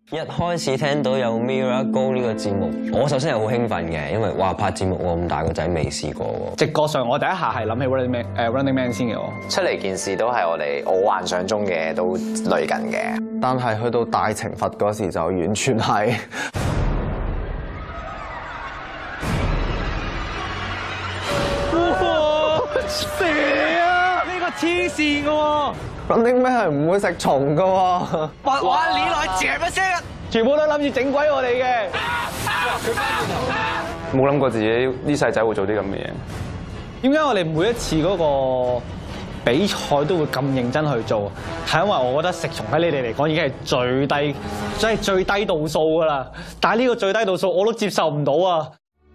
一開始聽到有 Mirror Go 呢個節目，我首先係好興奮嘅，因為哇拍節目我咁大個仔未試過喎。 直覺上我第一下係諗起 Running Man 先嘅我。 出嚟件事都係我幻想中嘅都類近嘅， 但係去到大懲罰嗰時就完全係。 哇！蛇啊！呢個黐線嘅喎。 Running Man 係唔會食蟲㗎喎。 哇！你來嚼一聲，全部都諗住整鬼我哋嘅。 冇諗過自己呢世仔會做啲咁嘅嘢。 點解我哋每一次嗰個比賽都會咁認真去做？係因為我覺得食蟲喺你哋嚟講已經係最低，即係最低度數㗎啦。但係呢個最低度數我都接受唔到啊！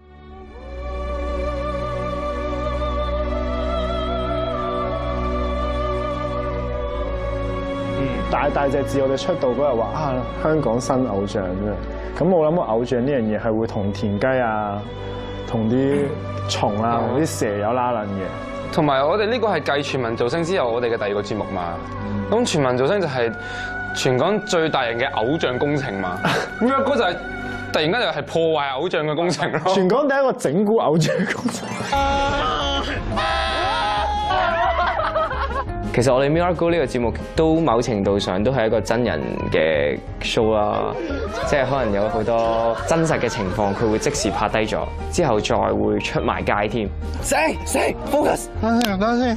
大隻字，我哋出道嗰日話啊，香港新偶像啫。咁我諗個偶像呢樣嘢係會同田雞啊、同啲蟲啊、同啲蛇有拉楞嘅。 同埋我哋呢個係繼全民造星之後，我哋嘅第二個節目嘛。咁全民造星就係全港最大型嘅偶像工程嘛。咁一個就係突然間就係破壞偶像嘅工程咯。 全港第一個整蠱偶像工程。 其實我哋 Mirror Go 呢個節目都某程度上都係一個真人嘅 show 啦，即係可能有好多真實嘅情況，佢會即時拍低咗，之後再會出埋街添。Focus， 等陣先。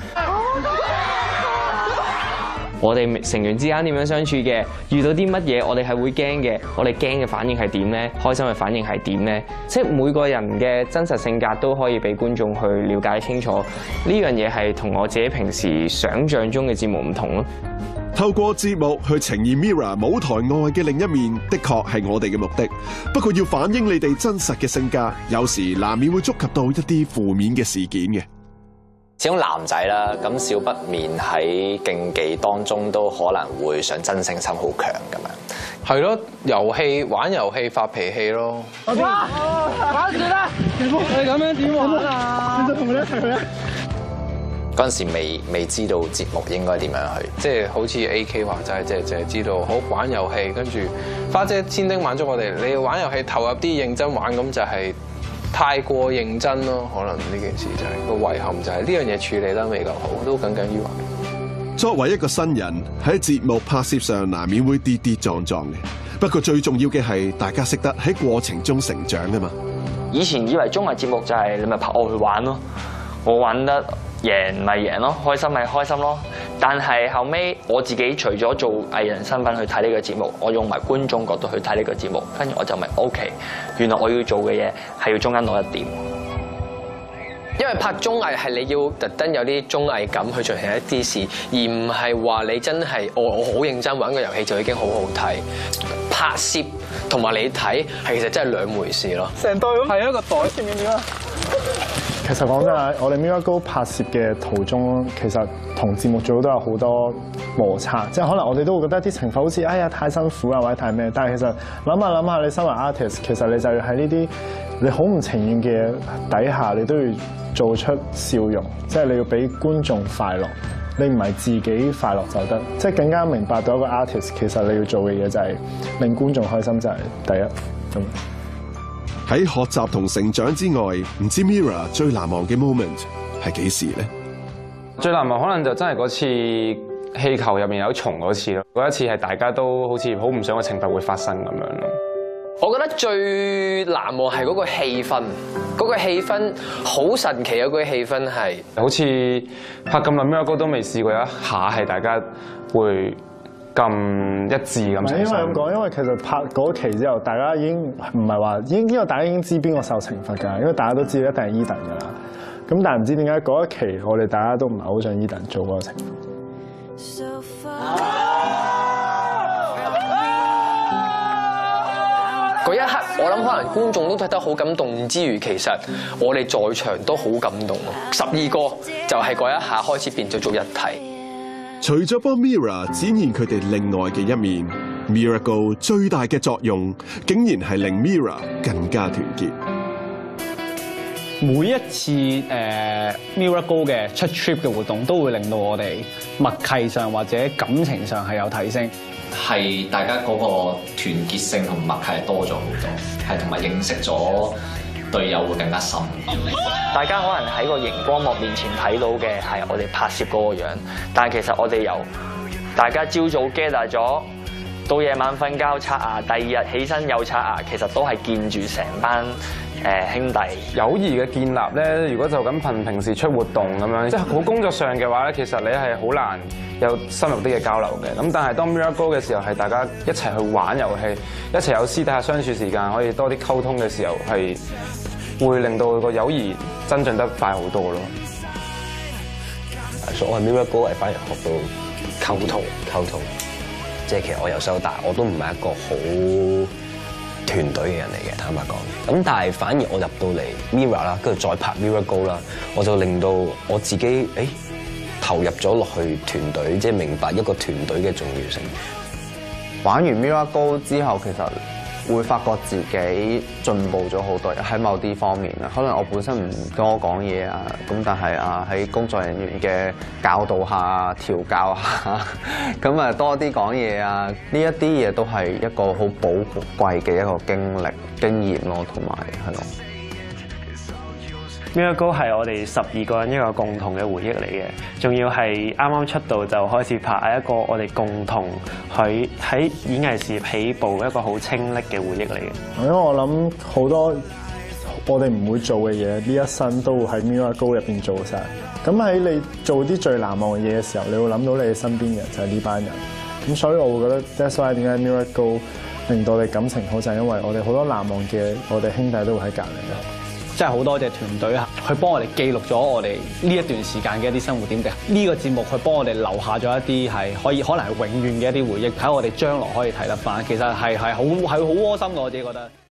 我哋成員之間點樣相處嘅？遇到啲乜嘢，我哋係會驚嘅。我哋驚嘅反應係點咧？開心嘅反應係點咧？即係每個人嘅真實性格都可以俾觀眾去了解清楚。呢樣嘢係同我自己平時想像中嘅節目唔同咯。 透過節目去呈現 Mirror 舞台外嘅另一面，的確係我哋嘅目的。不過要反映你哋真實嘅性格，有時難免會觸及到一啲負面嘅事件嘅。 始終男仔啦，咁少不免喺競技當中都可能會想爭勝心好強咁樣。 係咯，玩遊戲發脾氣咯。 哇！玩住啦！你咁樣點玩啊？你同佢一齊去啊！ 嗰陣時未知道節目應該點樣去， 即係好似 AK 話齋，即係知道好玩遊戲，跟住花姐千叮萬囑我哋，你要玩遊戲投入啲認真玩，咁就係太過認真咯。可能呢件事就係個遺憾，就係呢樣嘢處理得未夠好，都耿耿於懷。 作為一個新人喺節目拍攝上，難免會跌跌撞撞嘅。不過最重要嘅係大家識得喺過程中成長啊嘛。 以前以為綜藝節目就係你咪拍我去玩咯，我玩得贏咪贏咯，開心咪開心咯。但係後尾我自己除咗做藝人身份去睇呢個節目，我用埋觀眾角度去睇呢個節目，跟住我就咪 OK。原來我要做嘅嘢係要中間攞一點。 因為拍綜藝係你要特登有啲綜藝感去進行一啲事，而唔係話你真係我好認真玩個遊戲就已經好好睇。拍攝同埋你睇係其實真係兩回事咯。 成袋咁係一個袋，掂唔掂啊？ 其實講真啊，我哋 Mirror Go 拍攝嘅途中，其實同節目組都有好多摩擦，即係可能我哋都會覺得啲情況好似哎呀太辛苦啊或者太咩，但係其實諗下，你身為 artist， 其實你就要喺呢啲你好唔情願嘅底下，你都要做出笑容，即係你要俾觀眾快樂，你唔係自己快樂就得，即係更加明白到一個 artist 其實你要做嘅嘢就係令觀眾開心，就係第一咁。 喺學習同成長之外，唔知 Mirror 最難忘嘅 moment 係幾時咧？ 最難忘可能就真係嗰次氣球入面有蟲嗰次咯。嗰一次係大家都好似好唔想個懲罰會發生咁樣咯。 我覺得最難忘係嗰個氣氛，嗰個氣氛好神奇啊！嗰個氣氛係好似拍咁耐 Mirror Go 都未試過一下係大家會咁一致咁。 唔係因為咁講，因為其實拍嗰期之後，大家已經唔係話因為大家已經知邊個受懲罰㗎，因為大家都知道一定係 Eden 㗎啦。咁但係唔知點解嗰一期我哋大家都唔係好想 Eden 做嗰個懲罰。 嗰一刻，我諗可能觀眾都睇得好感動之餘，其實我哋在場都好感動咯。12個就係嗰一下開始變咗做一體。 除咗幫 Mirror 展現佢哋另外嘅一面 ，Mirror Go 最大嘅作用，竟然係令 Mirror 更加團結。 每一次Mirror Go 嘅出 trip 嘅活動，都會令到我哋默契上或者感情上係有提升。 係大家嗰個團結性同默契係多咗好多，係同埋認識咗隊友會更加深。 大家可能喺個熒光幕面前睇到嘅係我哋拍攝嗰個樣，但係其實我哋由大家朝早 gather 咗，到夜晚瞓覺刷牙，第二日起身又刷牙，其實都係見住成班兄弟。 友誼嘅建立咧，如果就咁憑平時出活動咁樣，即係好工作上嘅話咧，其實你係好難有深入啲嘅交流嘅。咁但係當 Miracle 嘅時候，係大家一齊去玩遊戲，一齊有私底下相處時間，可以多啲溝通嘅時候，係會令到個友誼增進得快好多咯。 所以我係 Miracle 係反而學到溝通，即係其實我由細到大我都唔係一個好團隊嘅人嚟嘅，坦白講。咁但係反而我入到嚟 Mirror 啦，跟住再拍 Miracle 啦，我就令到我自己投入咗落去團隊，即係明白一個團隊嘅重要性。 玩完 Miracle 之後，其實會發覺自己進步咗好多喺某啲方面啦。可能我本身唔多講嘢啊，咁但係喺工作人員嘅教導下、調教下，咁啊多啲講嘢啊，呢一啲嘢都係一個好寶貴嘅一個經驗咯，同埋係咯。 Miracle 係我哋12個人一個共同嘅回憶嚟嘅，仲要係啱啱出道就開始拍，係一個我哋共同喺演藝事業起步一個好清瀝嘅回憶嚟嘅。 因為我諗好多我哋唔會做嘅嘢，呢一生都會喺 Miracle 入邊做晒。咁喺你做啲最難忘嘅嘢嘅時候，你會諗到你身邊嘅人就係呢班人。咁所以我會覺得 that's why 點解 Miracle 令到你感情好，就係因為我哋好多難忘嘅我哋兄弟都會喺隔離咯。 真係好多謝團隊去幫我哋記錄咗我哋呢一段時間嘅一啲生活點滴。呢個節目去幫我哋留下咗一啲係可能係永遠嘅一啲回憶，喺我哋將來可以睇得翻。其實係好窩心嘅，我自己覺得。